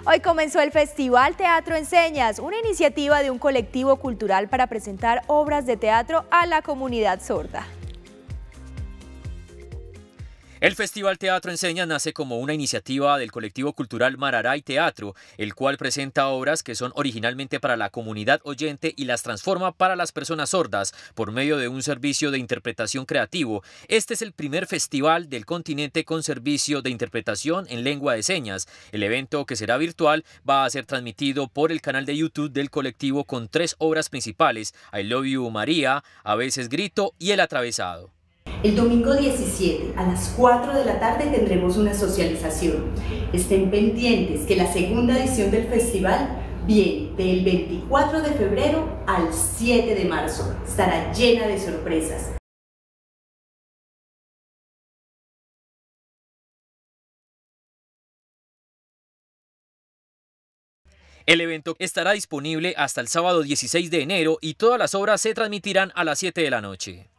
Hoy comenzó el Festival Teatro Enseñas, una iniciativa de un colectivo cultural para presentar obras de teatro a la comunidad sorda. El Festival Teatro Enseñas nace como una iniciativa del colectivo cultural Mararay Teatro, el cual presenta obras que son originalmente para la comunidad oyente y las transforma para las personas sordas por medio de un servicio de interpretación creativo. Este es el primer festival del continente con servicio de interpretación en lengua de señas. El evento, que será virtual, va a ser transmitido por el canal de YouTube del colectivo con 3 obras principales: I Love You María, A veces grito y El atravesado. El domingo 17 a las 4 de la tarde tendremos una socialización. Estén pendientes que la segunda edición del festival viene del 24 de febrero al 7 de marzo. Estará llena de sorpresas. El evento estará disponible hasta el sábado 16 de enero y todas las obras se transmitirán a las 7 de la noche.